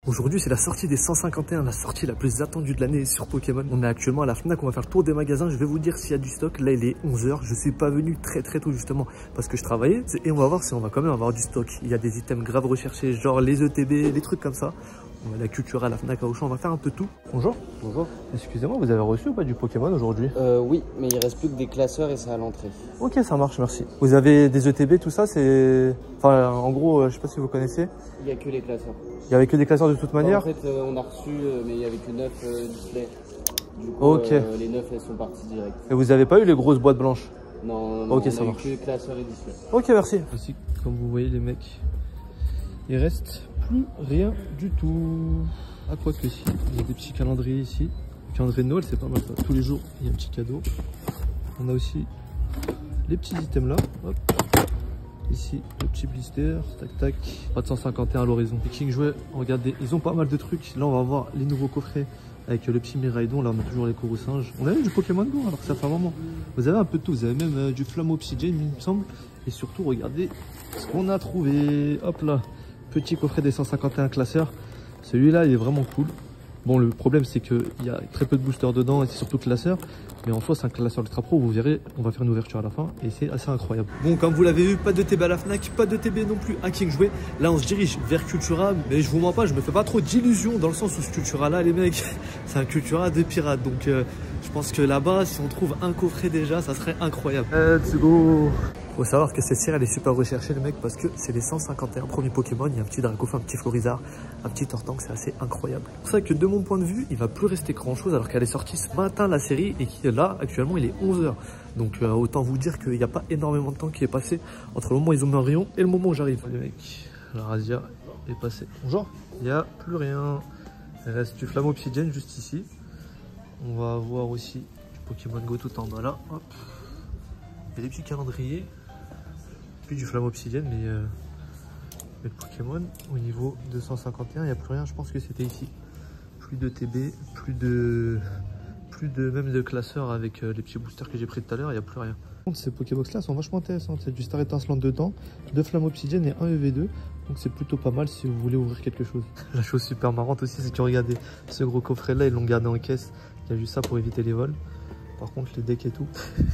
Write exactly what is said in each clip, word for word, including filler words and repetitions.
Aujourd'hui, c'est la sortie des cent cinquante et un, la sortie la plus attendue de l'année sur Pokémon. On est actuellement à la Fnac, on va faire le tour des magasins. Je vais vous dire s'il y a du stock. Là, il est onze heures. Je suis pas venu très très tôt justement parce que je travaillais. Et on va voir si on va quand même avoir du stock. Il y a des items grave recherchés, genre les E T B, les trucs comme ça. On a la Cultura, la Fnac, à Auchan, on va faire un peu tout. Bonjour. Bonjour. Excusez-moi, vous avez reçu ou pas du Pokémon aujourd'hui? euh, Oui, mais il reste plus que des classeurs et c'est à l'entrée. Ok, ça marche, merci. Vous avez des E T B, tout ça, c'est... Enfin, en gros, je sais pas si vous connaissez. Il n'y a que les classeurs. Il y avait que des classeurs de toute manière. Bah, en fait, euh, on a reçu, euh, mais il n'y avait que neuf euh, displays. Du coup, ok. euh, les neuf, elles sont parties direct. Et vous avez pas eu les grosses boîtes blanches? Non, non, ok, on ça a marche. eu que classeurs et displays. Ok, merci. Ici, comme vous voyez, les mecs, il reste plus rien du tout. Ah, quoi que si, il y a des petits calendriers ici. Le calendrier de Noël, c'est pas mal ça. Tous les jours, il y a un petit cadeau. On a aussi les petits items là. Hop. Ici, le petit blister, tac tac. Pas de cent cinquante et un à l'horizon. Les King Jouets, regardez, ils ont pas mal de trucs. Là, on va voir les nouveaux coffrets avec le petit Miraidon. Là, on a toujours les Corussinges. On a même du Pokémon Go, alors que ça fait un moment. Vous avez un peu de tout. Vous avez même euh, du Flamme Obsidian, il me semble. Et surtout, regardez ce qu'on a trouvé. Hop là, petit coffret des cent cinquante et un classeurs. Celui-là, il est vraiment cool. Bon, le problème, c'est qu'il y a très peu de boosters dedans et c'est surtout classeur. Mais en fait, c'est un classeur Ultra Pro. Vous verrez, on va faire une ouverture à la fin et c'est assez incroyable. Bon, comme vous l'avez vu, pas de T B à la Fnac, pas de T B non plus à King Jouet. Là, on se dirige vers Cultura. Mais je vous mens pas, je me fais pas trop d'illusions dans le sens où ce Cultura là, les mecs, c'est un Cultura de pirates. Donc, euh, je pense que là-bas, si on trouve un coffret déjà, ça serait incroyable. Let's go! Faut savoir que cette série elle est super recherchée les mecs parce que c'est les cent cinquante et un premiers Pokémon. Il y a un petit Dracouf, un petit Florizard, un petit Tortank, c'est assez incroyable. C'est pour ça que de mon point de vue, il va plus rester grand chose alors qu'elle est sortie ce matin la série et qui là actuellement il est onze heures. Donc euh, autant vous dire qu'il n'y a pas énormément de temps qui est passé entre le moment où ils ont mis un rayon et le moment où j'arrive. Les mecs, la Razia est passée. Bonjour, il n'y a plus rien. Il reste du Flamme Obsidian juste ici. On va avoir aussi du Pokémon Go tout en bas là. Hop. Il y a des petits calendriers. Plus du Flamme Obsidian, mais, euh, mais le Pokémon au niveau deux cent cinquante et un, il n'y a plus rien. Je pense que c'était ici. Plus de T B, plus de, plus de même de classeurs avec euh, les petits boosters que j'ai pris tout à l'heure. Il n'y a plus rien. Ces Pokébox là sont vachement intéressantes. Il y a du Star étincelant dedans, deux Flamme Obsidian et un E V deux. Donc c'est plutôt pas mal si vous voulez ouvrir quelque chose. La chose super marrante aussi, c'est que regardez ce gros coffret là, ils l'ont gardé en caisse. Il y a juste ça pour éviter les vols. Par contre, les decks et tout.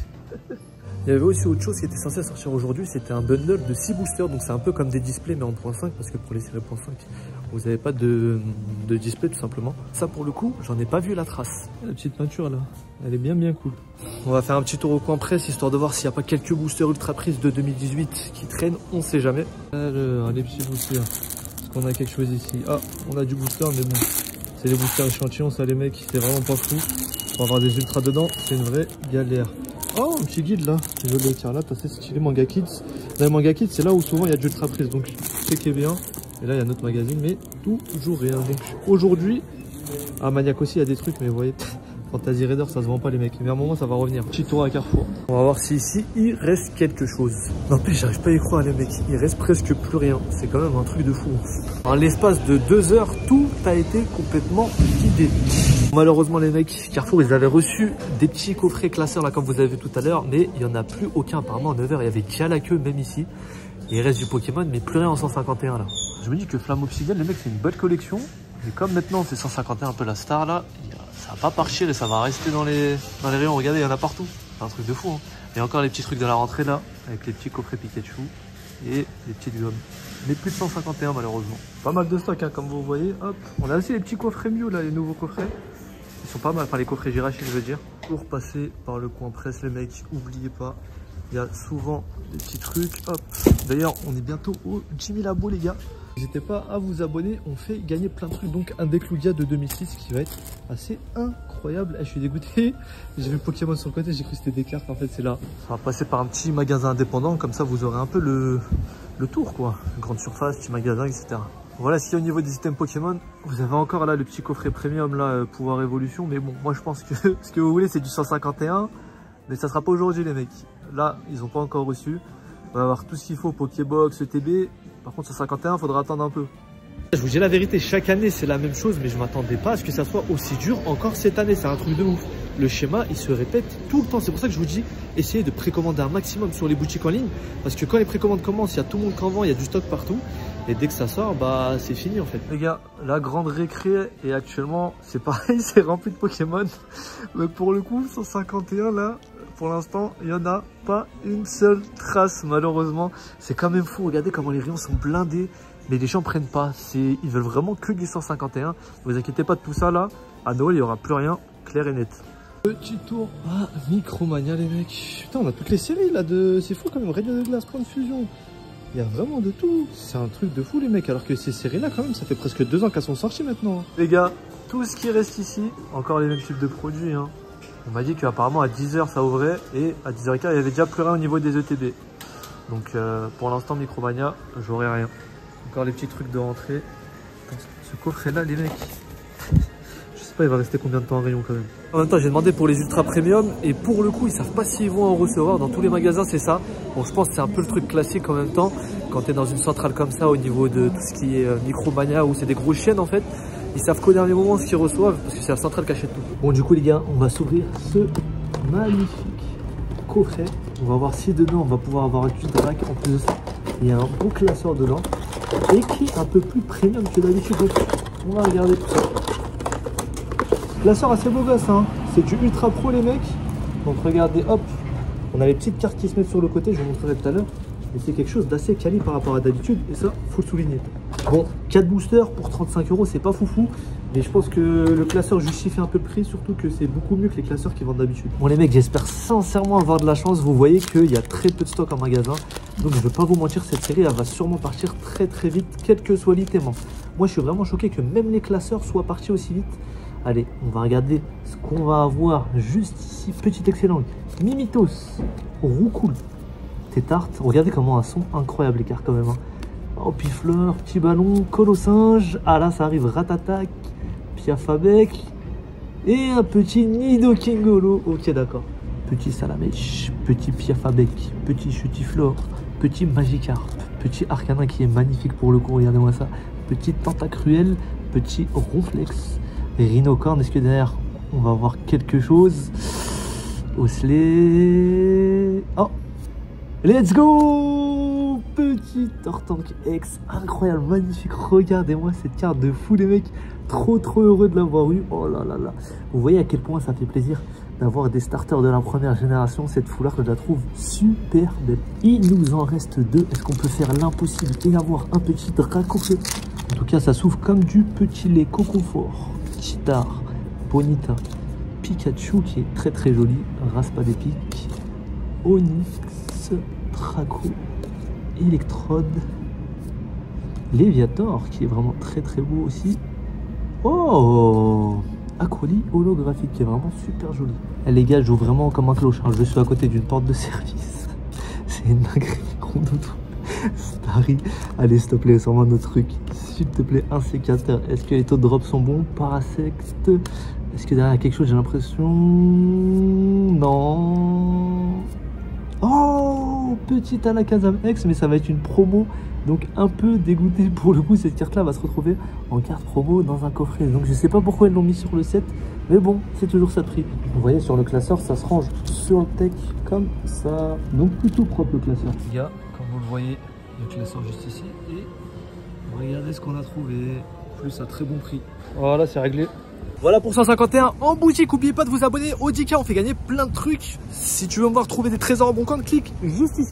Il y avait aussi autre chose qui était censé sortir aujourd'hui, c'était un bundle de six boosters, donc c'est un peu comme des displays mais en point cinq, parce que pour les séries point cinq, vous n'avez pas de, de display tout simplement. Ça pour le coup, j'en ai pas vu la trace. La petite peinture là, elle est bien bien cool. On va faire un petit tour au coin presse, histoire de voir s'il n'y a pas quelques boosters ultra prises de deux mille dix-huit qui traînent, on sait jamais. Alors, les petits boosters, est-ce qu'on a quelque chose ici? Ah, on a du booster, mais bon, c'est les boosters échantillons, ça les mecs, c'est vraiment pas fou. Pour avoir des ultras dedans, c'est une vraie galère. Oh, un petit guide là, je vais le tiens là, c'est stylé Manga Kids. Là, Manga Kids, c'est là où souvent il y a du ultra prise, donc c'est qui est bien. Et là, il y a notre magazine, mais toujours rien. Donc aujourd'hui, à Maniac aussi, il y a des trucs, mais vous voyez, Fantasy Raider, ça se vend pas les mecs. Mais à un moment, ça va revenir. Petit tour à Carrefour. On va voir si ici, il reste quelque chose. N'empêche, j'arrive pas à y croire les mecs. Il reste presque plus rien. C'est quand même un truc de fou. En l'espace de deux heures, tout a été complètement vidé. Malheureusement les mecs, Carrefour ils avaient reçu des petits coffrets classeurs là comme vous avez vu tout à l'heure, mais il n'y en a plus aucun. Apparemment en neuf heures il y avait déjà la queue même ici. Et il reste du Pokémon mais plus rien en cent cinquante et un là. Je me dis que Flamme Obsidian les mecs c'est une belle collection. Mais comme maintenant c'est cent cinquante et un un peu la star là, ça va pas partir et ça va rester dans les, dans les rayons. Regardez il y en a partout. C'est un truc de fou hein. Et encore les petits trucs de la rentrée là, avec les petits coffrets Pikachu et les petites gommes. Mais plus de cent cinquante et un malheureusement. Pas mal de stock hein, comme vous voyez. Hop. On a aussi les petits coffrets Mew là, les nouveaux coffrets. Ils sont pas mal, enfin les coffrets Jirachi je veux dire. Pour passer par le coin presse les mecs, oubliez pas, il y a souvent des petits trucs. Hop. D'ailleurs on est bientôt au dix mille abos les gars. N'hésitez pas à vous abonner, on fait gagner plein de trucs. Donc un deck Lugia de deux mille six qui va être assez incroyable. Eh, je suis dégoûté, j'ai vu Pokémon sur le côté, j'ai cru que c'était des cartes, en fait c'est là. Ça va passer par un petit magasin indépendant, comme ça vous aurez un peu le, le tour quoi. Grande surface, petit magasin, et cetera. Voilà ce qu'il y a au niveau des items Pokémon. Vous avez encore là le petit coffret premium là, euh, pouvoir évolution. Mais bon, moi je pense que ce que vous voulez c'est du cent cinquante et un. Mais ça sera pas aujourd'hui les mecs. Là, ils ont pas encore reçu. On va avoir tout ce qu'il faut, Pokébox, E T B. Par contre, cent cinquante et un, faudra attendre un peu. Je vous dis la vérité, chaque année c'est la même chose, mais je m'attendais pas à ce que ça soit aussi dur encore cette année. C'est un truc de ouf. Le schéma, il se répète tout le temps. C'est pour ça que je vous dis, essayez de précommander un maximum sur les boutiques en ligne. Parce que quand les précommandes commencent, il y a tout le monde qui en vend, il y a du stock partout. Et dès que ça sort, bah c'est fini en fait. Les gars, la grande récré est actuellement, c'est pareil, c'est rempli de Pokémon. Mais pour le coup, cent cinquante et un là, pour l'instant, il n'y en a pas une seule trace malheureusement. C'est quand même fou, regardez comment les rayons sont blindés. Mais les gens prennent pas, ils veulent vraiment que du cent cinquante et un. Ne vous inquiétez pas de tout ça là, à Noël il n'y aura plus rien, clair et net. Petit tour à Micromania les mecs. Putain on a toutes les séries là de... C'est fou quand même, Rayon de glace, point de fusion. Il y a vraiment de tout. C'est un truc de fou les mecs, alors que ces séries là quand même, ça fait presque deux ans qu'elles sont sorties maintenant. Les gars, tout ce qui reste ici, encore les mêmes types de produits. Hein. On m'a dit qu'apparemment à dix heures ça ouvrait et à dix heures quinze il y avait déjà plus rien au niveau des E T B. Donc euh, pour l'instant Micromania, j'aurai rien. Encore les petits trucs de rentrée. Ce coffret là les mecs, je sais pas il va rester combien de temps en rayon quand même. En même temps j'ai demandé pour les ultra premium et pour le coup ils savent pas s'ils vont en recevoir. Dans tous les magasins c'est ça. Bon je pense que c'est un peu le truc classique en même temps. Quand tu es dans une centrale comme ça au niveau de tout ce qui est euh, Micromania où c'est des grosses chaînes en fait, ils savent qu'au dernier moment ce qu'ils reçoivent parce que c'est la centrale qui achète tout. Bon du coup les gars on va s'ouvrir ce magnifique coffret. On va voir si dedans on va pouvoir avoir du drac en plus de ça. Il y a un beau classeur dedans et qui est un peu plus premium que d'habitude. Donc on va regarder tout ça. Classeur assez beau gosse, hein. C'est du ultra pro les mecs. Donc regardez, hop, on a les petites cartes qui se mettent sur le côté, je vous montrerai tout à l'heure. Mais c'est quelque chose d'assez quali par rapport à d'habitude et ça, faut le souligner. Bon, quatre boosters pour trente-cinq euros, c'est pas foufou. Mais je pense que le classeur justifie un peu le prix, surtout que c'est beaucoup mieux que les classeurs qui vendent d'habitude. Bon les mecs, j'espère sincèrement avoir de la chance. Vous voyez qu'il y a très peu de stock en magasin. Donc je ne vais pas vous mentir, cette série, elle va sûrement partir très très vite, quel que soit l'itément. Moi je suis vraiment choqué que même les classeurs soient partis aussi vite. Allez, on va regarder ce qu'on va avoir juste ici. Petit excellent. Mimitos, Roucoule, Tétarte. Regardez comment elles sont incroyables les cartes quand même. Hein. Oh, Pifleur, Petit Ballon, Colossinge. Ah là, ça arrive, Ratatac, Piafabec. Et un petit Nidokingolo. Ok, d'accord. Petit Salamèche, petit Piafabec, petit Chutiflore, petit Magikarp, petit Arcanin qui est magnifique pour le coup, regardez-moi ça. Petit Tentacruel, petit Ronflex, Rhinocorn. Est-ce que derrière on va avoir quelque chose? Osselet. Oh, let's go! Petit Tortank X, incroyable, magnifique. Regardez-moi cette carte de fou les mecs. Trop trop heureux de l'avoir eu. Oh là là là. Vous voyez à quel point ça fait plaisir d'avoir des starters de la première génération. Cette foulard je la trouve super belle. Il nous en reste deux. Est-ce qu'on peut faire l'impossible et avoir un petit Dracofeu? En tout cas ça s'ouvre comme du petit lait. Coconfort, Cheetar, Bonita, Pikachu qui est très très joli, Raspadépic, Onyx, Draco, Electrode, Léviator qui est vraiment très très beau aussi. Oh, Acroly holographique qui est vraiment super joli. Eh, les gars, je joue vraiment comme un clochard. Je suis à côté d'une porte de service. C'est une dinguerie. Starry. Allez, s'il te plaît, sors-moi notre truc. S'il te plaît, un sécateur. Est-ce que les taux de drop sont bons? Parasect. Est-ce que derrière il y a quelque chose? J'ai l'impression. Non. Oh, petite Alakazam X, mais ça va être une promo. Donc un peu dégoûté pour le coup, cette carte là va se retrouver en carte promo dans un coffret. Donc je sais pas pourquoi ils l'ont mis sur le set, mais bon, c'est toujours ça de prix. Vous voyez sur le classeur, ça se range sur le tech comme ça. Donc plutôt propre le classeur. Les gars, comme vous le voyez, le classeur juste ici. Et regardez ce qu'on a trouvé, plus à très bon prix. Voilà, c'est réglé. Voilà pour cent cinquante et un en boutique. N'oubliez pas de vous abonner au dix K, on fait gagner plein de trucs. Si tu veux me voir trouver des trésors en bon coin, clique juste ici.